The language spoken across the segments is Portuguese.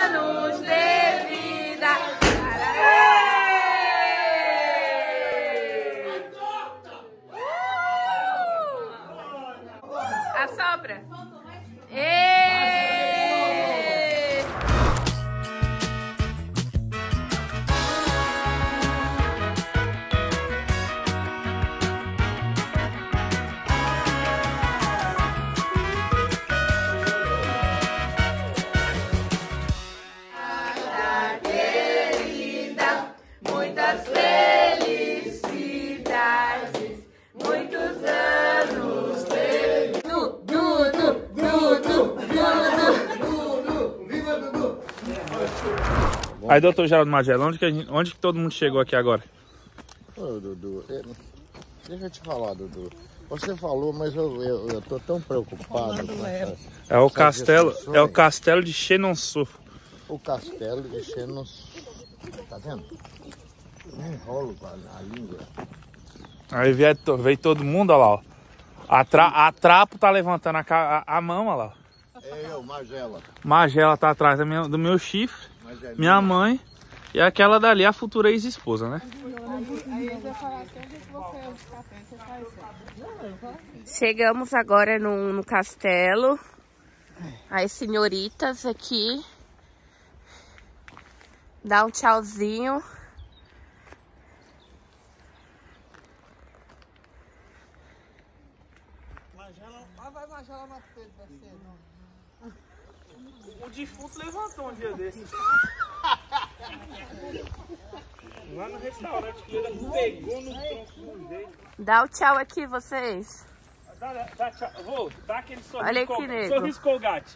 Anos de vida. Assopra. Muitas felicidades, muitos anos de Dudu, viva Dudu! Aí, doutor Geraldo Magela, onde que todo mundo chegou aqui agora? Ô, Dudu, deixa eu te falar, Dudu. Você falou, mas eu tô tão preocupado com é o castelo de Chenonceau. O castelo de Chenonceau. Tá vendo? Um enrolo com a língua. Aí veio todo mundo, olha lá, ó. A Trapo tá levantando a mão, olha lá. É eu, Magela. Magela tá atrás do meu chifre, minha mãe. E aquela dali, a futura ex-esposa, né? Chegamos agora no castelo. As senhoritas aqui. Dá um tchauzinho. Vai Magela na frente, vai ser. O defunto levantou um dia desses. Lá no restaurante que ele pegou no tronco do jeito. Dá o tchau aqui, vocês. Dá tchau. Vou dar aquele sorriso. Olha aqui, nego. Sorriso Colgate.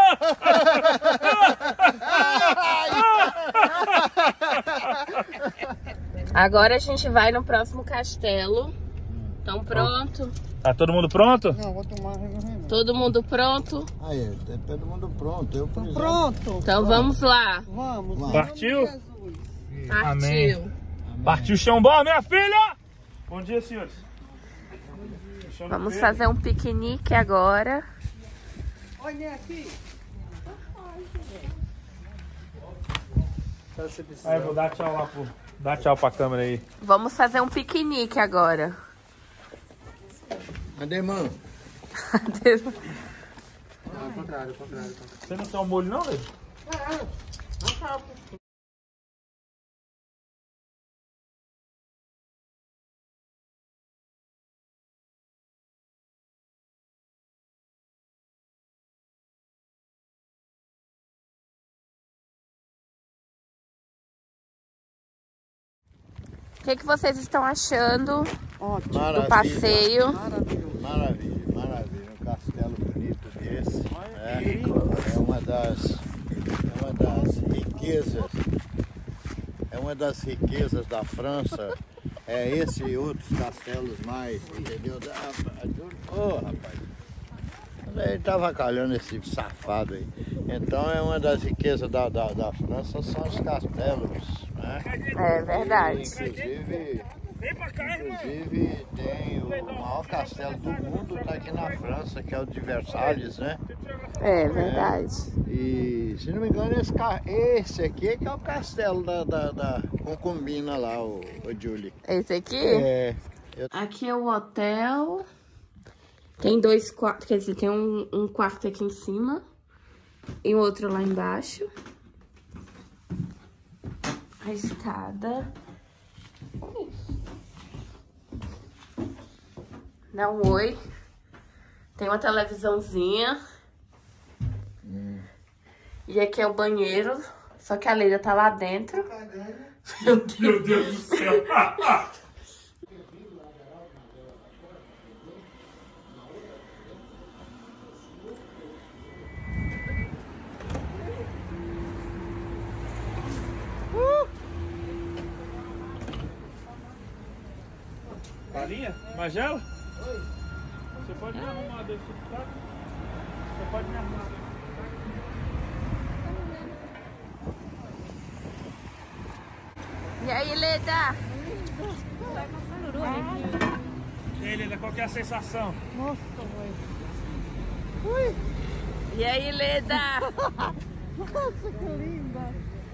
Agora a gente vai no próximo castelo. Estão pronto? Tá todo mundo pronto? Não, vou tomar. Todo mundo pronto? Aí, tá todo mundo pronto. Eu Tô pronto. Então vamos lá. Vamos. Partiu? Partiu. Amém. Partiu chão bom, minha filha! Bom dia, senhores. Vamos fazer um piquenique agora. Olha aqui. Aí, vou dar tchau lá, pô. Dá tchau pra câmera aí. Vamos fazer um piquenique agora. Cadê, mano? Ao contrário. Você não tem um molho, não, velho? O que vocês estão achando Ótimo. do passeio? Maravilha. Um castelo bonito desse. É uma das riquezas da França. É esse e outros castelos mais, entendeu? Rapaz. Ele tava calhando esse safado aí. Então é uma das riquezas da França, são os castelos, né? É verdade. Inclusive tem o maior castelo do mundo, tá aqui na França, que é o de Versalhes, né? É verdade. E se não me engano, esse aqui é que é o castelo da concubina lá, o Julie. Esse aqui? É. Aqui é o hotel. Tem 2 quartos, quer dizer, tem um quarto aqui em cima e outro lá embaixo. A escada. Dá um oi. Tem uma televisãozinha. E aqui é o banheiro. Só que a Leila tá lá dentro. Meu Deus do céu. Carinha? Magela? Oi. Você pode me arrumar desse lado? Você pode me arrumar. E aí, Leda? E aí, Leda, qual que é a sensação? Nossa, mãe. Ui. E aí, Leda? Nossa, que linda.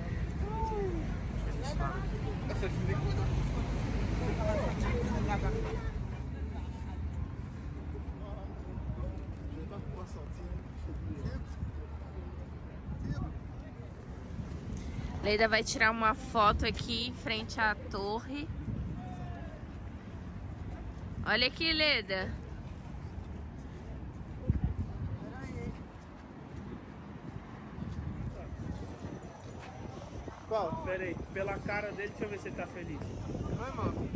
Leida vai tirar uma foto aqui em frente à torre. Olha aqui, Leida. Qual? Pera aí, pela cara dele, deixa eu ver se ele tá feliz. Vai, mano.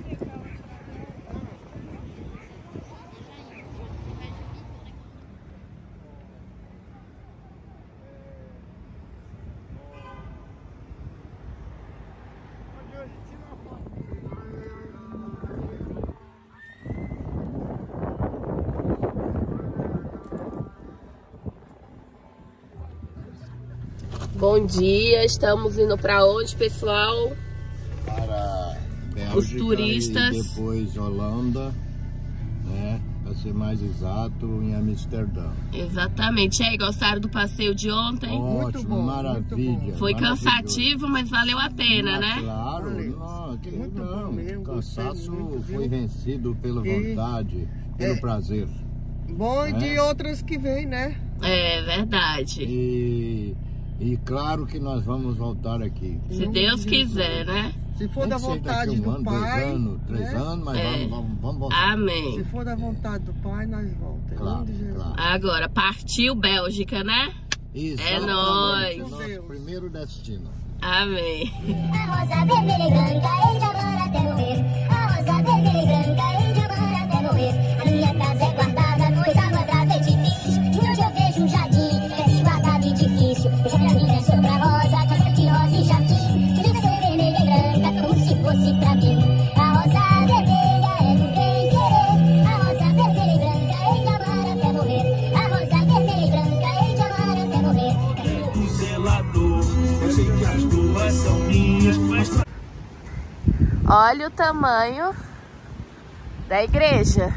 Bom dia, estamos indo para onde, pessoal? Para Bélgica, os turistas. E depois Holanda, né? Para ser mais exato, em Amsterdã. Exatamente. E aí, gostaram do passeio de ontem? Ótimo, Muito bom, maravilha. muito bom. Foi maravilhoso. cansativo, mas valeu a pena, né? Claro, Valeu. não, que Muito não. bom mesmo, O gostei cansaço muito, viu? foi vencido pela E- vontade, pelo prazer. Bom e de É. outras que vem, né? É verdade. E claro que nós vamos voltar aqui. Se Deus quiser, né? Se for Nem da que seja vontade daqui do ano, Pai, 2 anos, 3 né? anos, mas É. vamos voltar. Amém. Se for da vontade do Pai, nós voltamos. Em Claro, nome de Jesus. claro. Agora, partiu Bélgica, né? Exatamente, nóis. nosso primeiro destino. Amém. A rosa vermelha e branca, hei de amar até morrer. A rosa vermelha e branca, hei de amar até morrer. A minha casa é guardada no oitavo andar do edifício. De onde eu vejo um jardim, fecho guardado e difícil. Eu já pra mim é sobre a rosa, casa de rosa e jardim. Que deve ser vermelha e branca, como se fosse pra mim. A rosa vermelha é do bem querer. A rosa vermelha e branca, hei de amar até morrer. A rosa vermelha e branca, hei de amar até morrer. Do zelador, eu sei que as duas são minhas, mas Olha o tamanho da igreja.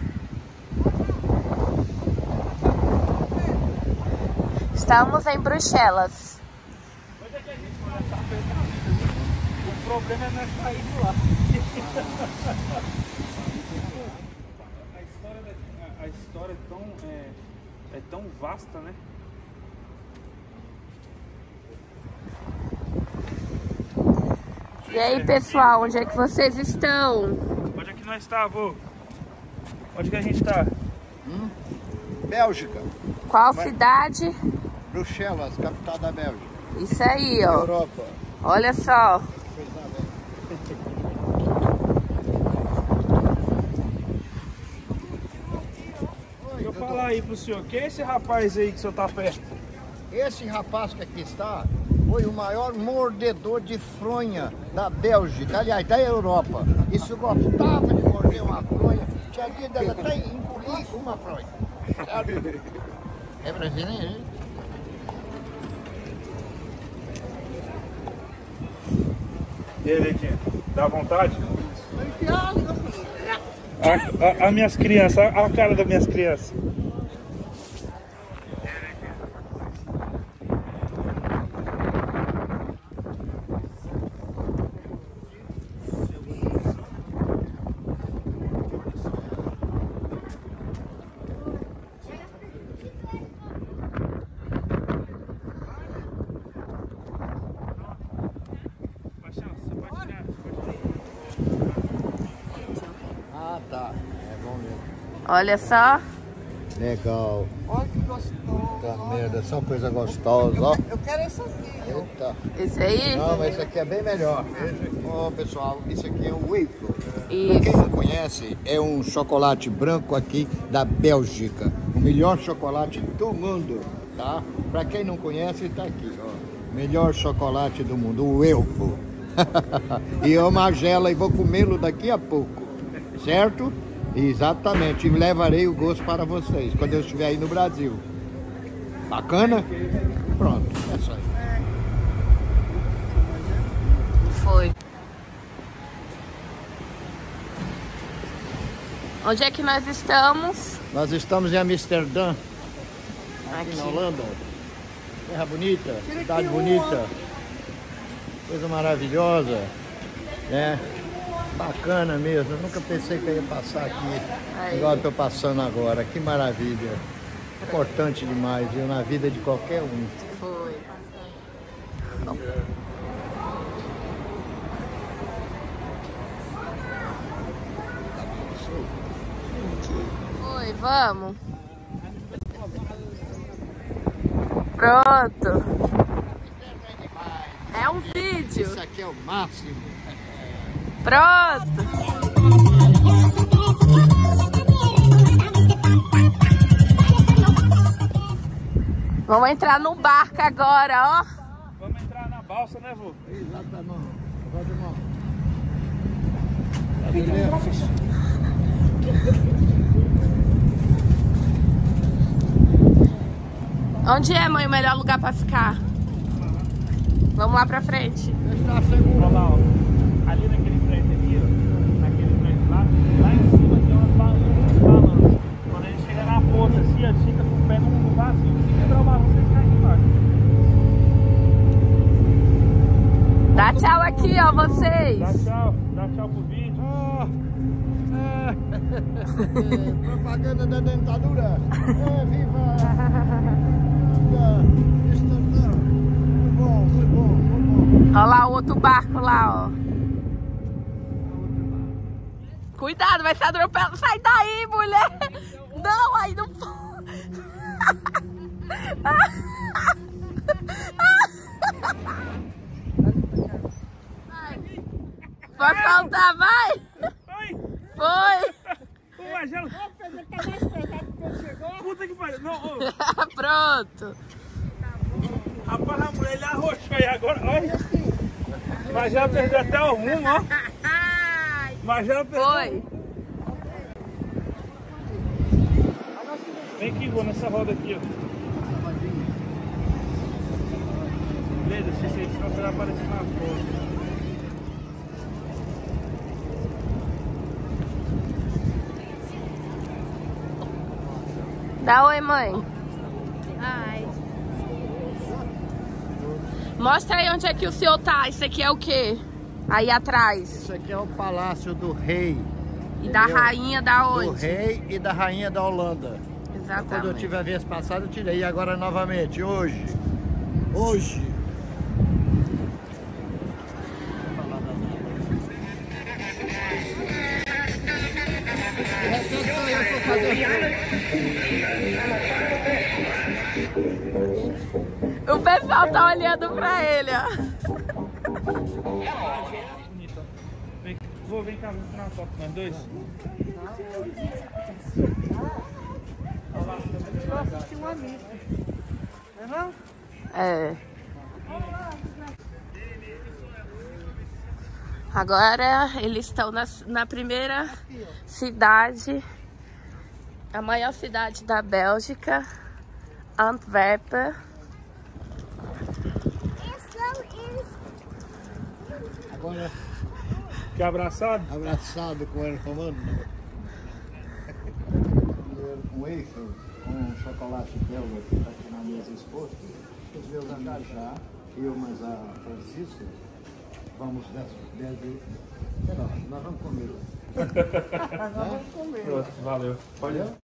Estamos em Bruxelas. onde é que a gente vai achar o problema é nós sair de lá. A história é tão vasta, né? E aí, pessoal, onde é que vocês estão? Onde é que nós tá, vô? Onde que a gente tá? Bélgica, Qual cidade? Bruxelas, capital da Bélgica. Isso aí, ó. Europa. Olha só. Deixa eu falar aí pro senhor, quem é esse rapaz aí que o senhor tá perto? Esse rapaz que aqui está foi o maior mordedor de fronha da Bélgica, aliás, da Europa. Isso gostava de morder uma fronha, tinha dia dela até engolir uma fronha. Sabe? É brasileiro, hein? E ele aqui, dá vontade? As minhas crianças, a cara das minhas crianças. Ah, tá. É bom mesmo. Olha só. Legal. Olha que gostoso. Tá merda, só coisa gostosa, ó. Eu quero essa aqui, ó. Eita. Esse aí? Não, mas isso aqui é bem melhor. Ó, pessoal, isso aqui é o waffle. Pra quem Isso. não conhece, é um chocolate branco aqui da Bélgica. O melhor chocolate do mundo, tá? Pra quem não conhece, tá aqui, ó. Melhor chocolate do mundo, o waffle. E eu magela e vou comê-lo daqui a pouco, certo? Exatamente, e levarei o gosto para vocês quando eu estiver aí no Brasil. Bacana? Pronto, é isso aí. Foi. Onde é que nós estamos? Nós estamos em Amsterdã, aqui Aqui. na Holanda. Terra bonita, cidade bonita. Coisa maravilhosa, né? Bacana mesmo. Eu nunca pensei que eu ia passar aqui igual eu tô passando agora. Que maravilha. Importante demais, viu? Na vida de qualquer um. Foi. Oi, vamos. Pronto. É um vídeo. Isso aqui é o máximo. Pronto. Vamos entrar no barco agora, ó. Vamos entrar na balsa, né, vô? Exatamente. Onde é, mãe, o melhor lugar pra ficar? Vamos lá pra frente. Olha lá, ó. Ali naquele prédio ali, ó. Naquele prédio lá em cima tem umas balanças. Quando a gente chega na ponta assim, ó, fica com o pé no vazio. Se quebrar o balanço, você cai aqui embaixo. Dá tchau aqui, ó, vocês. Dá tchau pro vídeo. Propaganda da dentadura. Viva! Muito bom, muito bom, muito bom. Olha lá o outro barco lá, ó. Cuidado, vai ser atropelado. Sai daí, mulher. Não, aí não pode. Vai faltar, vai. Foi. Ô, Magela. Puta que pariu. Não, ô. Pronto. Rapaz, a mulher ele arrochou aí agora. Olha. Magela perdeu até o rumo, ó. Magela perdeu. Foi. Vem aqui, vô, nessa roda aqui, ó. Beleza, senão você vai aparecer na foto. Dá oi, mãe. Ai. Mostra aí onde é que o senhor tá. Isso aqui é o quê? Aí atrás. Isso aqui é o palácio do rei. E da rainha da onde? Do rei e da rainha da Holanda. Exatamente. Quando eu tive a vez passada, eu tirei. E agora novamente, hoje. Hoje. O pessoal tá olhando pra ele, ó. Bonito, ó. Vem cá, vamos tirar uma foto com nós dois. Eu assisti uma missa. Não é? É. Agora eles estão na primeira cidade, a maior cidade da Bélgica, Antwerpen. Agora, Quer abraçado? abraçado com ela tomando. Um wafer, um chocolate belga que está aqui na mesa exposto. Os meus já eu, mas a Francisca, vamos nós vamos comer. Pronto, valeu. Pode ir.